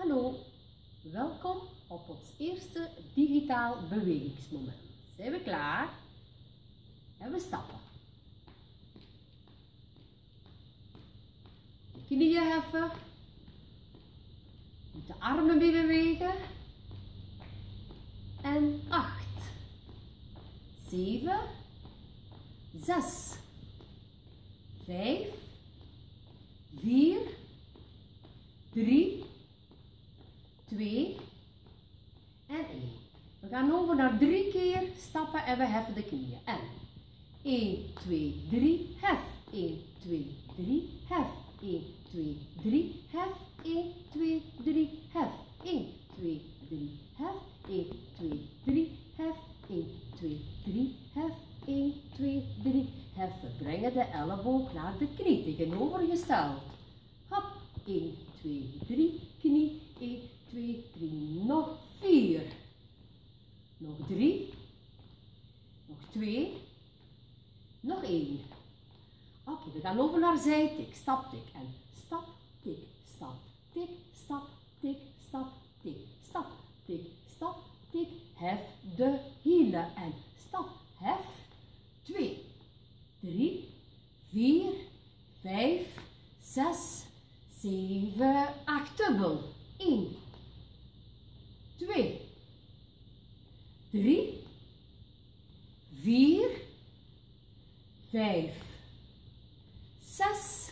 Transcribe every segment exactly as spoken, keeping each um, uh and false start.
Hallo, welkom op ons eerste digitaal bewegingsmoment. Zijn we klaar? En we stappen. De knieën heffen. De armen mee bewegen. En acht, zeven, zes, vijf, vier, drie, twee en één. We gaan over naar drie keer stappen en we heffen de knieën. En één, twee, drie, hef. één, twee, drie, hef. één, twee, drie, hef. één, twee, drie, hef. één, twee, drie, hef. één, twee, drie, hef. één, twee, drie, hef. één, twee, drie, hef. We brengen de elleboog naar de knie, tegenovergesteld. Hop, één, twee, drie, knie, één, twee, drie, nog vier, nog drie, nog twee, nog één. Oké, okay, we gaan over naar zijtik, stap, tik en stap, tik, stap, tik, stap, tik, stap, tik, stap, tik, stap, tik, hef de hielen en stap, hef, twee, drie, vier, vijf, zes, zeven, acht, dubbel, één, twee, drie, vier, vijf, zes,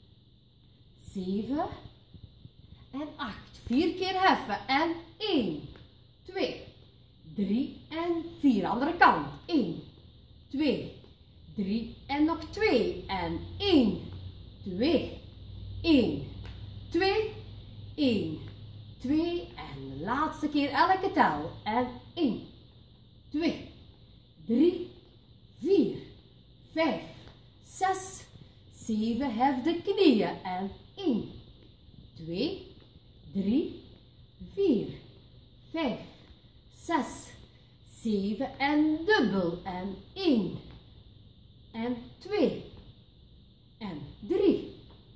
zeven en acht. Vier keer heffen en één, twee, drie en vier. Andere kant. één, twee, drie en nog twee. En één, twee, één, twee, één, twee. En de laatste keer elke tel. En één, twee, drie, vier, vijf, zes, zeven. Hef de knieën. En één, twee, drie, vier, vijf, zes, zeven. En dubbel. En één. En twee. En drie.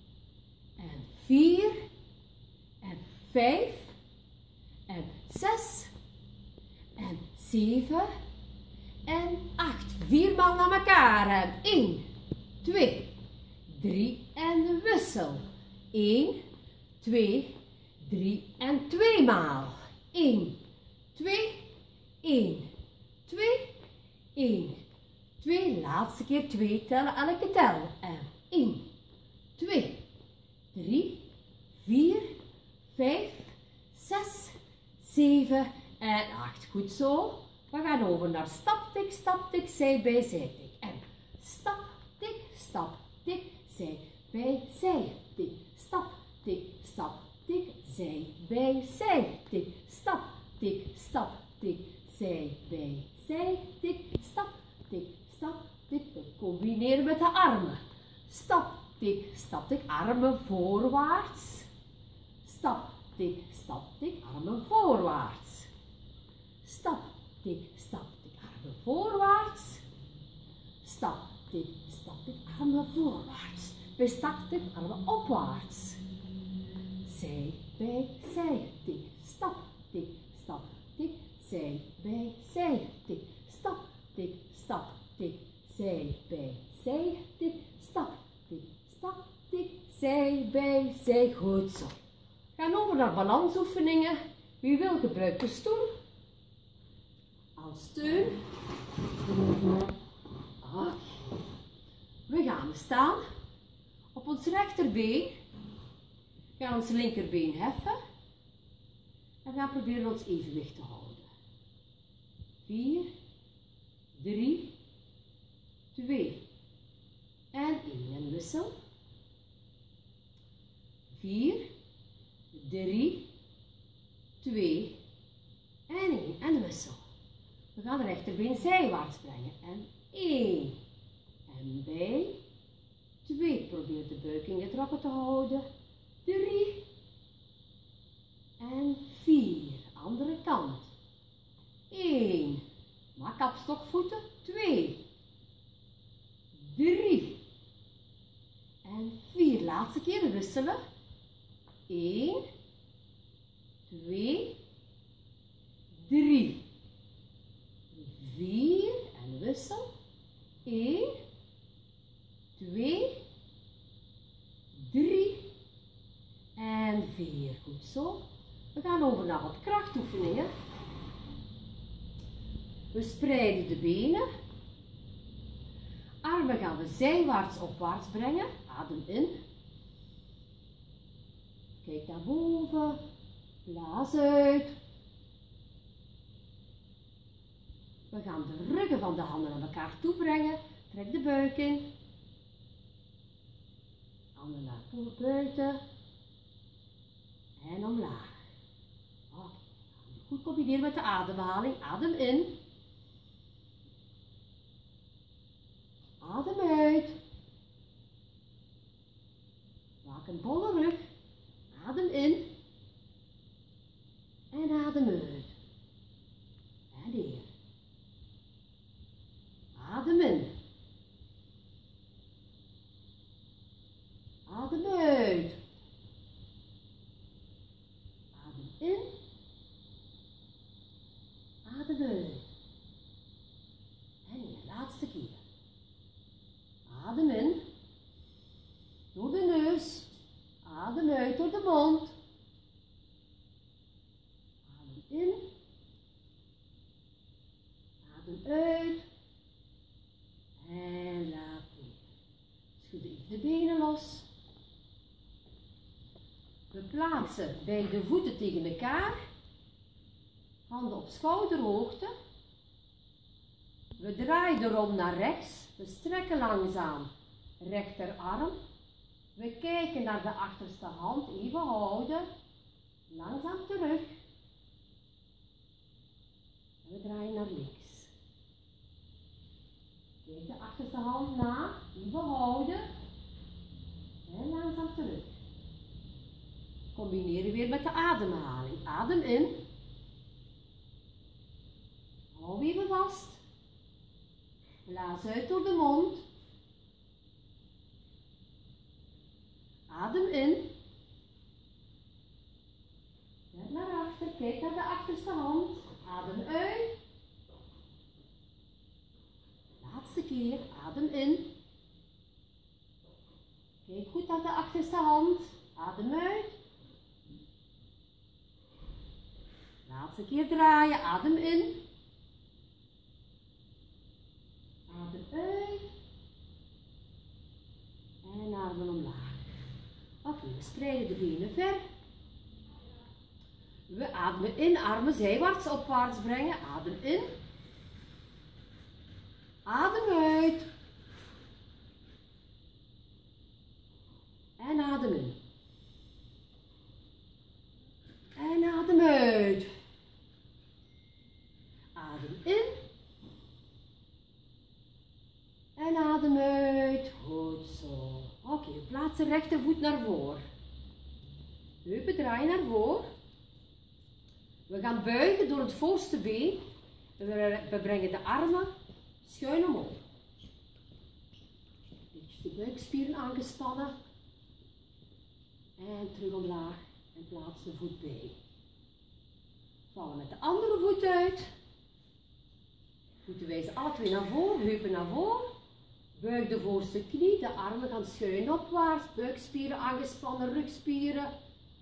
En vier. En vijf. En zes. En zeven. En acht. Viermaal naar elkaar. En één, twee, drie en wissel. één, twee, drie en tweemaal. één, twee, één, twee, één, twee. Laatste keer twee tellen, elke tel. En één, twee, drie, vier, vijf, zes, zeven en acht. Goed zo. We gaan over naar stap, tik, stap, tik, zij bij zij, tik. En stap, tik, stap, tik, zij bij zij, tik. Stap, tik, stap, tik, zij bij zij, tik. Stap, tik, stap, tik, zij bij zij, tik. Stap, tik, stap, tik. We combineren met de armen. Stap, tik, stap, tik, armen voorwaarts. Stap, tik, stap, tik, armen voorwaarts. Stap, tik, stap, tik, armen voorwaarts. Stap, tik, stap, tik, armen voorwaarts. Bij stap, tik, armen opwaarts. Zij bij zij, tik, stap, tik, stap, tik, zij bij zij, tik, stap, tik, stap, tik, zij bij zij, tik, stap, tik, stap, tik, zij bij zij. Goed zo. We gaan over naar balansoefeningen. Wie wil gebruikt de stoel als steun. Okay. We gaan staan op ons rechterbeen. We gaan ons linkerbeen heffen. En we gaan proberen ons evenwicht te houden. vier, drie, twee en één. En wissel. vier, drie, twee en één. En wissel. We gaan de rechterbeen zijwaarts brengen. En één. En bij. twee. Probeer de buiking getrokken te houden. drie. En vier. Andere kant. één. Maak kapstokvoeten. twee. drie. En vier. Laatste keer wisselen. één. twee, drie, vier en wissel. één, twee, drie en vier. Goed zo. We gaan over naar wat krachtoefeningen. We spreiden de benen. Armen gaan we zijwaarts opwaarts brengen. Adem in. Kijk naar boven. Blaas uit. We gaan de ruggen van de handen naar elkaar toe brengen. Trek de buik in. Handen naar buiten. En omlaag. Oh, goed combineren met de ademhaling. Adem in. Adem uit. Maak een bolle rug. Adem in. En adem uit. En weer. Adem in. Adem uit. Adem in. Adem uit. En weer, laatste keer. Adem in. Door de neus. Adem uit door de mond. Adem in. Adem uit. En laat weer. Schud even de benen los. We plaatsen beide voeten tegen elkaar. Handen op schouderhoogte. We draaien de rom naar rechts. We strekken langzaam rechterarm. We kijken naar de achterste hand. Even houden. Langzaam terug. En we draaien naar links. Kijk de achterste hand na. Even houden. En langzaam terug. Combineren weer met de ademhaling. Adem in. Hou even vast. Blaas uit door de mond. Adem in. Net naar achter. Kijk naar de achterste hand. Adem uit. Laatste keer. Adem in. Kijk goed naar de achterste hand. Adem uit. Laatste keer draaien. Adem in. Adem uit. En armen omlaag. Oké, okay, we spreiden de benen ver. We ademen in, armen zijwaarts opwaarts brengen. Adem in. Adem uit. En adem in. En adem uit. Adem in. En adem uit. Goed zo. Oké, okay, plaats de rechtervoet naar voren. Heupen draaien naar voren. We gaan buigen door het voorste been. We brengen de armen schuin omhoog. Beetje de buikspieren aangespannen. En terug omlaag. En plaats de voet bij. Vallen met de andere voet uit. Voeten wijzen alle twee naar voren. Heupen naar voren. Buig de voorste knie, de armen gaan schuin opwaarts, buikspieren aangespannen, rugspieren.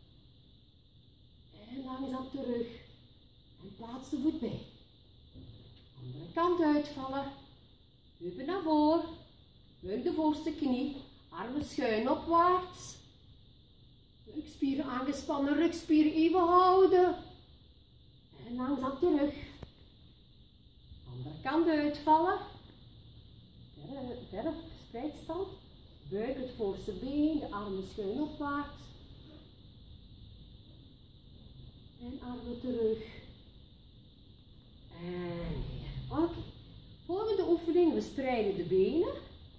En langzaam terug. En plaats de voet bij. Andere kant uitvallen. Heupen naar voren. Buig de voorste knie, armen schuin opwaarts. Buikspieren aangespannen, rugspieren even houden. En langzaam terug. Andere kant uitvallen. Verder spreidstand. Buik het voorste been, de armen schuin opwaarts. En armen terug. En weer. Oké. Okay. Volgende oefening, we spreiden de benen.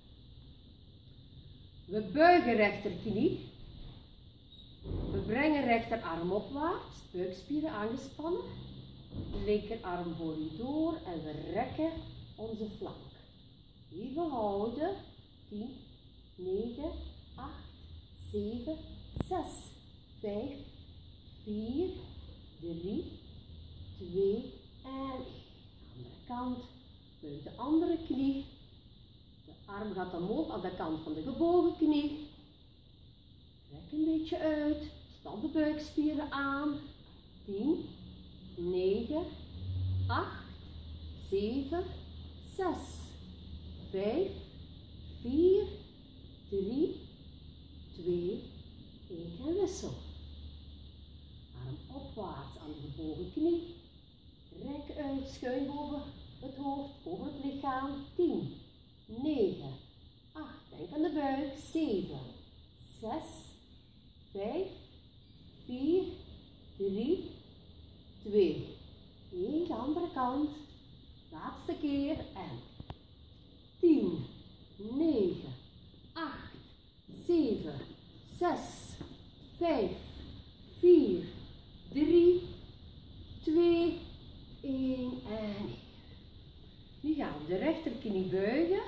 We buigen rechterknie. We brengen rechterarm opwaarts, buikspieren aangespannen. Linkerarm voor u door en we rekken onze flank. Even houden. tien, negen, acht, zeven, zes, vijf, vier, drie, twee en één. Andere kant, buig de andere knie. De arm gaat omhoog aan de kant van de gebogen knie. Rek een beetje uit, span de buikspieren aan. tien, negen, acht, zeven, zes, vijf, vier, drie, twee, één en wissel. Arm opwaarts aan de gebogen knie. Rek uit, schuin boven het hoofd, over het lichaam. tien, negen, acht, denk aan de buik. zeven, zes, vijf, vier, drie, twee, één. De andere kant. Laatste keer en tien, negen, acht, zeven, zes, vijf, vier, drie, twee, één en neer. Nu gaan we de rechterknie buigen.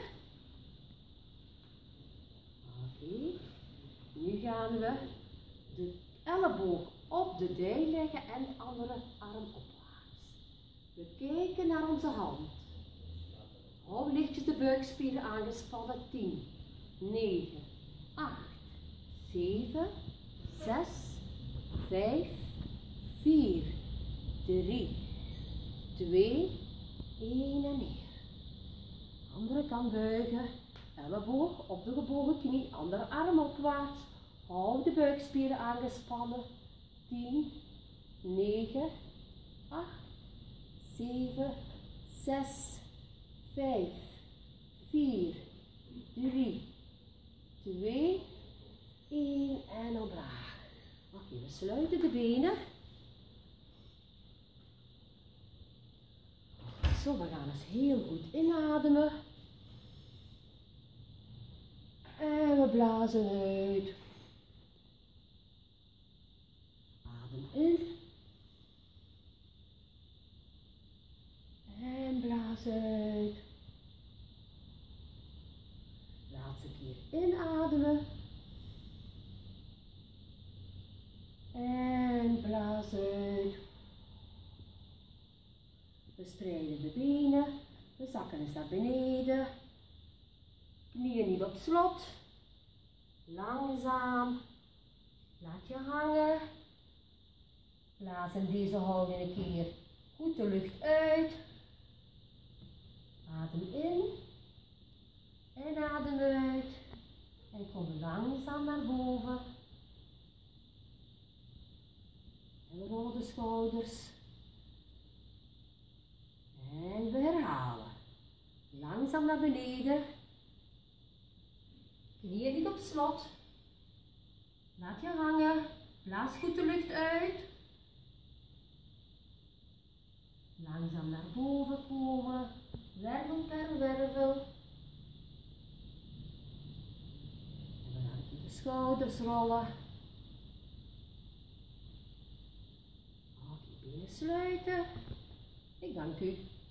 Oké. Okay. Nu gaan we de elleboog op de dij leggen en de andere arm opwaarts. We kijken naar onze hand. Hou lichtjes de buikspieren aangespannen. tien, negen, acht, zeven, zes, vijf, vier, drie, twee, één en neer. Andere kant buigen. Elleboog op de gebogen knie. Andere arm opwaarts. Hou de buikspieren aangespannen. tien, negen, acht, zeven, zes, vijf, vier, drie, twee, één en omlaag. Oké, we sluiten de benen. Zo, we gaan eens heel goed inademen. En we blazen uit. Adem in. En blaas uit. Laatste keer inademen. En blaas uit. We spreiden de benen. We zakken eens naar beneden. Knieën niet op slot. Langzaam. Laat je hangen. Blaas in deze houding een keer goed de lucht uit. Adem in. En adem uit. En kom langzaam naar boven. En we rollen de schouders. En we herhalen. Langzaam naar beneden. Knieën niet op slot. Laat je hangen. Blaas goed de lucht uit. Langzaam naar boven komen. Wervel per wervel. En we laten de schouders rollen. Oké, benen sluiten. Ik dank u.